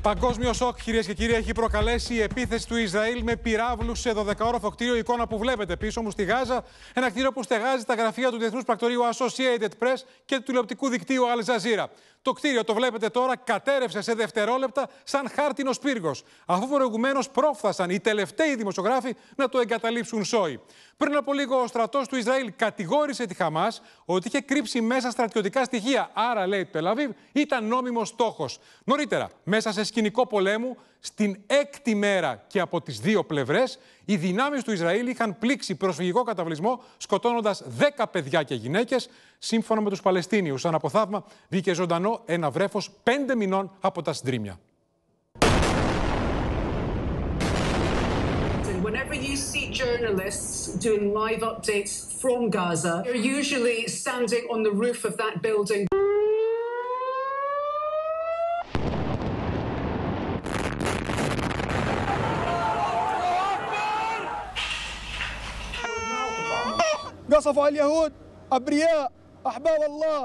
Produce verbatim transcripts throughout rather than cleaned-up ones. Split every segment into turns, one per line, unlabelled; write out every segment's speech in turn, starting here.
Παγκόσμιο σοκ, κυρίες και κύριοι, έχει προκαλέσει η επίθεση του Ισραήλ με πυράβλους σε δωδεκαόροφο κτίριο. Η εικόνα που βλέπετε πίσω μου στη Γάζα, ένα κτίριο που στεγάζει τα γραφεία του διεθνούς πρακτορείου Associated Press και του τηλεοπτικού δικτύου Al Jazeera. Το κτίριο, το βλέπετε τώρα, κατέρευσε σε δευτερόλεπτα σαν χάρτινος πύργος, αφού προηγουμένως πρόφθασαν οι τελευταίοι δημοσιογράφοι να το εγκαταλείψουν σόι. Πριν από λίγο, ο στρατός του Ισραήλ κατηγόρησε τη Χαμάς ότι είχε κρύψει μέσα στρατιωτικά στοιχεία. Άρα, λέει, το Τελ-Αβίβ ήταν νόμιμος στόχος. Νωρίτερα, μέσα σε σκηνικό πολέμου, στην έκτη μέρα και από τις δύο πλευρές, οι δυνάμεις του Ισραήλ είχαν πλήξει προσφυγικό καταβλισμό, σκοτώνοντας δέκα παιδιά και γυναίκες. Σύμφωνα με τους Παλαιστίνιους, σαν από θαύμα, βγήκε ζωντανό ένα βρέφος πέντε μηνών από τα συντρίμμια.
Whenever you see journalists doing live updates from Gaza, they're usually standing on the roof of that building.
قصفوا على اليهود أبرياء أحباب الله.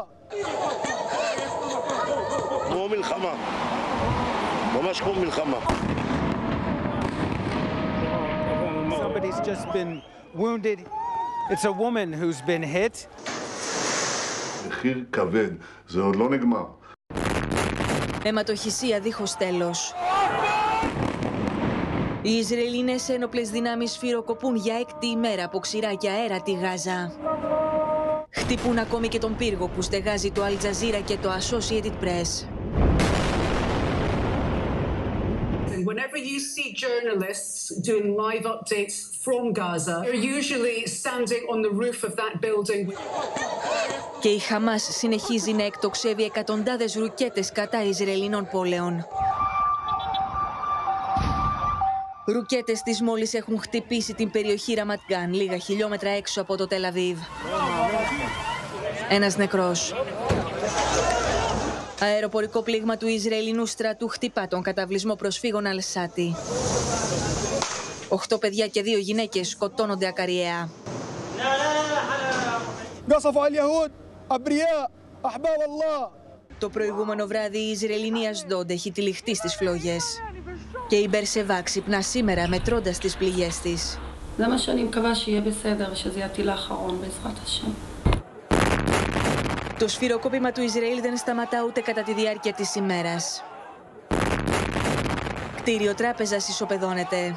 כמו מלחמה, ממש כמו מלחמה.
Somebody's just been wounded. It's a woman who's been hit.
מחיר כבד, זה עוד לא נגמר.
Αιματοχυσία δίχως τέλος. Οι Ισραηλινές ένοπλες δυνάμεις σφυροκοπούν για έκτη ημέρα από ξηρά και αέρα τη Γάζα. Χτυπούν ακόμη και τον πύργο που στεγάζει το Al Jazeera και το Associated Press.
Whenever you see journalists doing live updates from Gaza, they're usually standing on the roof of that building.
Και η Χαμάς συνεχίζει να εκτοξεύει εκατοντάδες ρουκέτες κατά Ισραηλινών πόλεων. Ρουκέτες της μόλις έχουν χτυπήσει την περιοχή Ραματ Γκάν, λίγα χιλιόμετρα έξω από το Τελ-Αβίβ. Ένας νεκρός. Αεροπορικό πλήγμα του Ισραηλινού στρατού χτυπά τον καταβλισμό προσφύγων Αλ-Σάτι. Οχτώ παιδιά και δύο γυναίκες σκοτώνονται ακαριέα. Το προηγούμενο βράδυ η Ισραηλινή Ασντόντ έχει τυλιχτεί στις φλόγες. Και η Μπερσεβά ξυπνά σήμερα μετρώντας τις πληγές της. Το σφυροκόπημα του Ισραήλ δεν σταματά ούτε κατά τη διάρκεια της ημέρας. Κτίριο τράπεζας ισοπεδώνεται.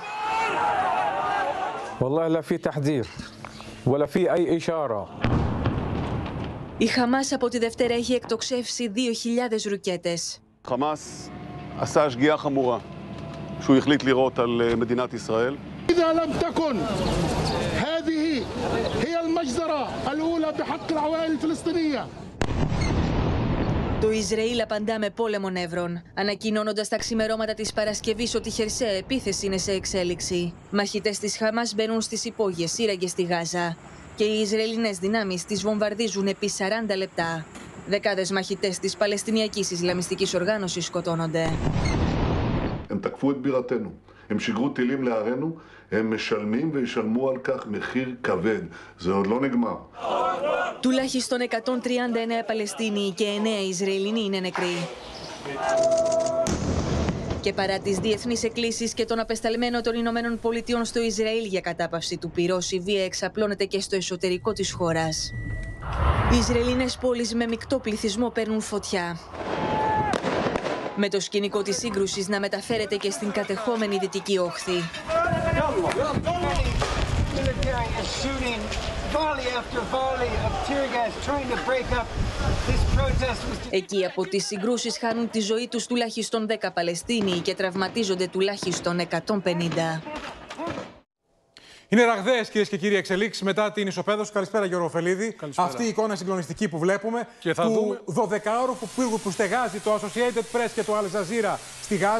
Η Χαμάς από τη Δευτέρα έχει εκτοξεύσει δύο χιλιάδες ρουκέτες.
Χαμάς עשה שגיאה חמורה שהוא החליט לירות על מדינת ישראל.
إذا لم تكن هذه هي المجزرة الأولى بحق العوائل الفلسطينية.
Το Ισραήλ απαντά με πόλεμο νεύρων, ανακοινώνοντας τα ξημερώματα της Παρασκευής ότι η χερσαία επίθεση είναι σε εξέλιξη. Μαχητές της Χαμάς μπαίνουν στις υπόγειες σύραγγες στη Γάζα και οι Ισραηλινές δυνάμεις τις βομβαρδίζουν επί σαράντα λεπτά. Δεκάδες μαχητές της Παλαιστινιακής Ισλαμιστικής Οργάνωσης σκοτώνονται.
הם תקפו את בירתנו, הם שיגרו טילים לערינו, הם משלמים וישלמו על כך מחיר כבד. זה עוד לא נגמר.
Τουλάχιστον εκατόν τριάντα εννέα Παλαιστίνοι και εννέα Ισραηλινοί είναι νεκροί. Και παρά τις διεθνείς εκκλήσεις και τον απεσταλμένο των Ηνωμένων Πολιτειών στο Ισραήλ για κατάπαυση του πυρός, η βία εξαπλώνεται και στο εσωτερικό της χώρας. Οι Ισραηλινές πόλεις με μεικτό πληθυσμό παίρνουν φωτιά. Με το σκηνικό της σύγκρουσης να μεταφέρεται και στην κατεχόμενη Δυτική Όχθη. Εκεί από τις συγκρούσεις χάνουν τη ζωή τους τουλάχιστον δέκα Παλαιστίνοι και τραυματίζονται τουλάχιστον εκατόν πενήντα.
Είναι ραγδαίες, κυρίες και κύριοι, εξελίξεις μετά την ισοπαίδωση. Καλησπέρα, Γιώργο Φελίδη.
Καλησπέρα.
Αυτή η εικόνα συγκλονιστική που βλέπουμε
Και θα
του
δούμε...
δωδεκάωροφου πύργου που στεγάζει το Associated Press και το Al Jazeera στη Γάζα.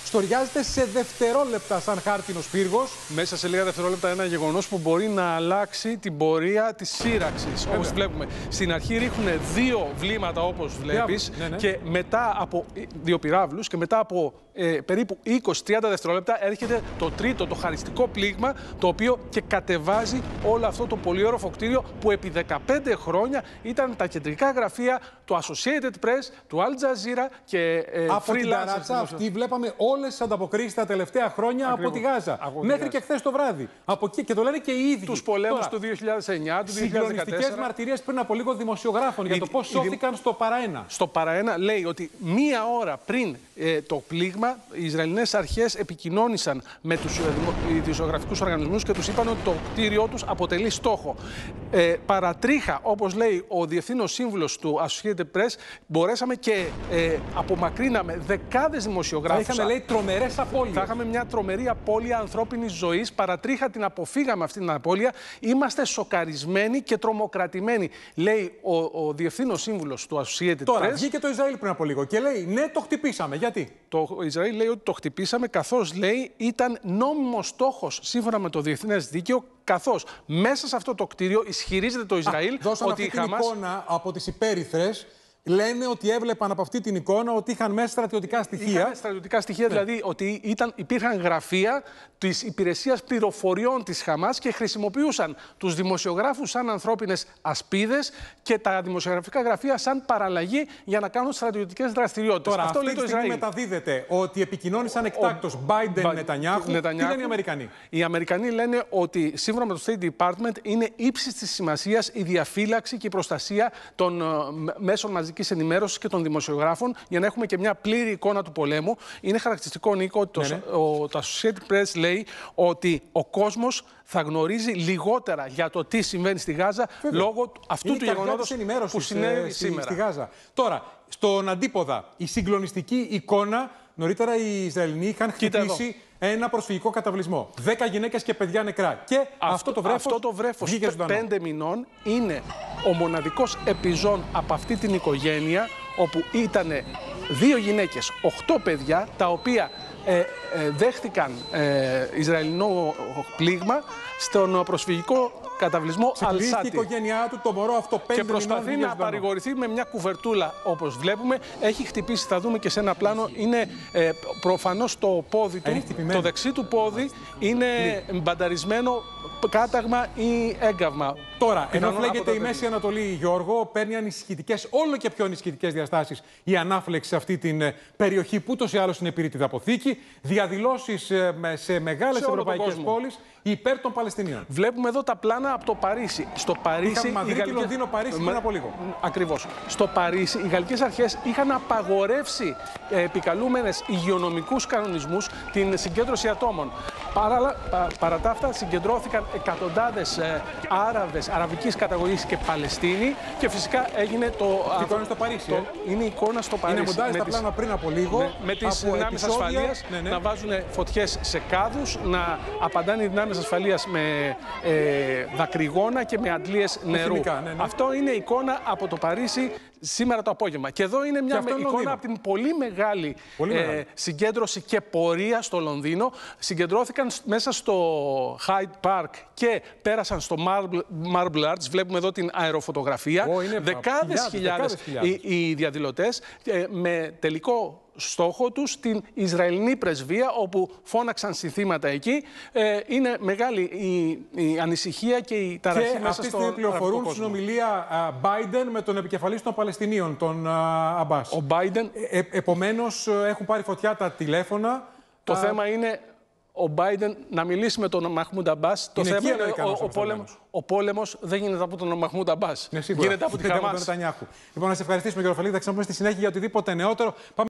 στοριάζεται σε δευτερόλεπτα σαν χάρτινος πύργος.
Μέσα σε λίγα δευτερόλεπτα ένα γεγονός που μπορεί να αλλάξει την πορεία της σύραξης. Όπως βλέπουμε. Στην αρχή ρίχνουν δύο βλήματα, όπως βλέπεις,
ναι, ναι.
και μετά από δύο πυράβλους, και μετά από ε, περίπου είκοσι με τριάντα δευτερόλεπτα έρχεται το τρίτο, το χαριστικό πλήγμα, το οποίο και κατεβάζει όλο αυτό το πολυόροφο κτίριο που επί δεκαπέντε χρόνια ήταν τα κεντρικά γραφεία του Associated Press, του Al Jazeera και ε,
από την ταράτσα αυτή βλέπαμε όλες τις ανταποκρίσεις τα τελευταία χρόνια. Ακριβώς. Από τη Γάζα. Από μέχρι και χθες το βράδυ. Από εκεί, και το λένε και οι ίδιοι.
Τους πολέμους του δύο χιλιάδες εννιά, του δύο χιλιάδες δεκατέσσερα.
Συγκλονιστικές μαρτυρίες πριν από λίγο δημοσιογράφων για το πώς σώθηκαν στο Παραένα.
Στο Παραένα λέει ότι μία ώρα πριν ε, το πλήγμα, οι Ισραηλινές αρχές επικοινώνησαν με τους ειδησιογραφικούς οργανισμούς και τους είπαν ότι το κτίριό τους αποτελεί στόχο. Ε, παρατρίχα, όπως λέει ο διευθύνων σύμβουλος του Associated Press, μπορέσαμε και ε, απομακρύναμε δεκάδες δημοσιογράφους.
Θα είχαμε, λέει, τρομερές απώλειες.
Θα είχαμε μια τρομερή απώλεια ανθρώπινης ζωής. Παρατρίχα την αποφύγαμε αυτή την απώλεια. Είμαστε σοκαρισμένοι και τρομοκρατημένοι, λέει ο, ο διευθύνων σύμβουλος του Associated Press.
Τώρα βγήκε το Ισραήλ πριν από λίγο και λέει ναι, το χτυπήσαμε. Γιατί?
Το Ισραήλ λέει ότι το χτυπήσαμε καθώς, λέει, ήταν νόμιμος στόχος σύμφωνα με το διεθνές δίκαιο, καθώς μέσα σε αυτό το κτίριο ισχυρίζεται το Ισραήλ.
Α, δώσαν
ότι
αυτή
η
την
Χαμάς...
εικόνα από τις υπέρυθρες. Λένε ότι έβλεπαν από αυτή την εικόνα ότι είχαν μέσα στρατιωτικά στοιχεία.
Είχαν στρατιωτικά στοιχεία, ναι. Δηλαδή ότι ήταν, υπήρχαν γραφεία της υπηρεσίας πληροφοριών της Χαμάς και χρησιμοποιούσαν τους δημοσιογράφους σαν ανθρώπινες ασπίδες και τα δημοσιογραφικά γραφεία σαν παραλλαγή για να κάνουν στρατιωτικές δραστηριότητες.
Τώρα,
αυτό
αυτή
λέει
τη
το
στιγμή
Ισραήλ.
μεταδίδεται ότι επικοινώνησαν εκτάκτως Biden Νετανιάχου. Τι λένε οι Αμερικανοί?
Οι Αμερικανοί λένε ότι σύμφωνα με το State Department είναι ύψης της σημασίας η διαφύλαξη και η προστασία των uh, μέσων μαζικής ενημέρωσης και των δημοσιογράφων για να έχουμε και μια πλήρη εικόνα του πολέμου. Είναι χαρακτηριστικό, Νίκο, ότι ναι, ναι. το, το Associated Press λέει ότι ο κόσμος θα γνωρίζει λιγότερα για το τι συμβαίνει στη Γάζα. Βέβαια. Λόγω αυτού
είναι
του γεγονότος που συνέβη σήμερα.
Στη Γάζα. Τώρα, στον αντίποδα, η συγκλονιστική εικόνα, νωρίτερα οι Ισραηλινοί είχαν χτυπήσει ένα προσφυγικό καταβλισμό. Δέκα γυναίκες και παιδιά νεκρά. Και αυτό, αυτό το βρέφος,
αυτό το βρέφος πέντε μηνών είναι ο μοναδικός επιζών από αυτή την οικογένεια, όπου ήταν δύο γυναίκες, οχτώ παιδιά, τα οποία ε, ε, δέχτηκαν ε, Ισραηλινό πλήγμα στον προσφυγικό καταβλισμό Αλσάτι.
Η οικογένειά του, το μωρό αυτό πέντε
και προσπαθεί να παρηγορηθεί με μια κουβερτούλα, όπως βλέπουμε. Έχει χτυπήσει, θα δούμε και σε ένα πλάνο, είναι ε, προφανώς το πόδι του, το δεξί του πόδι είναι μπανταρισμένο κάταγμα ή έγκαυμα.
Τώρα, ενώ φλέγεται η Μέση Ανατολή, Γιώργο, παίρνει ανησυχητικές, όλο και πιο ανησυχητικές διαστάσεις η ανάφλεξη σε αυτή την περιοχή που ούτως ή άλλως είναι πυρήτιδα αποθήκη. Διαδηλώσεις σε μεγάλες σε ευρωπαϊκές πόλεις υπέρ των Παλαιστινίων.
Βλέπουμε εδώ τα πλάνα από το Παρίσι. Στο Παρίσι.
Είχαμε Μαδρίτη, Γαλλικές... Λονδίνο, Παρίσι πριν από λίγο.
Ακριβώς. Στο Παρίσι, οι γαλλικές αρχές είχαν απαγορεύσει ε, επικαλούμενες υγειονομικούς κανονισμούς την συγκέντρωση ατόμων. Παρά, πα, παρά τα αυτά, συγκεντρώθηκαν εκατοντάδες ε, Άραβες, αραβικής καταγωγής και Παλαιστίνοι και φυσικά έγινε το.
Η εικόνα στο Παρίσι. Το,
ε? Είναι η εικόνα στο Παρίσι.
Είναι μοντάζ στα πλάνα πριν από λίγο.
Με, με τις δυνάμεις ασφαλείας ναι, ναι. να βάζουν φωτιές σε κάδους, να απαντάνε οι δυνάμεις ασφαλείας με ε, δακρυγόνα και με αντλίες νερού. Χημικά, ναι, ναι. Αυτό είναι εικόνα από το Παρίσι σήμερα το απόγευμα. Και εδώ είναι μια εικόνα Λονδίνο. Από την πολύ μεγάλη, πολύ μεγάλη. Ε, συγκέντρωση και πορεία στο Λονδίνο. Συγκεντρώθηκαν μέσα στο Hyde Park και πέρασαν στο Marble, Marble Arch. Βλέπουμε εδώ την αεροφωτογραφία.
Oh,
δεκάδες χιλιάδες οι, οι διαδηλωτές ε, με τελικό στόχο τους την Ισραηλινή πρεσβεία, όπου φώναξαν συνθήματα εκεί. Ε, είναι μεγάλη η, η ανησυχία και η ταραχή και μέσα στο
αυτή πληροφορούν στην ομιλία uh, Biden με τον επικεφαλής των Παλαιστινίων, τον uh, Abbas.
Ο Biden...
Ε, ε, επομένως, έχουν πάρει φωτιά τα τηλέφωνα.
Το
uh,
θέμα είναι ο Biden να μιλήσει με τον Μαχμούντ Αμπάς. Το θέμα είναι ο, ο, πόλεμος, ο πόλεμος δεν γίνεται από τον Μαχμούντ Αμπάς.
Ναι,
γίνεται από τη Χαμάς.
Λοιπόν, να σε ευχαριστήσουμε, κύριε Φαλίδη. Θα ξαναπούμε στη συνέχεια για οτιδήποτε νεότερο.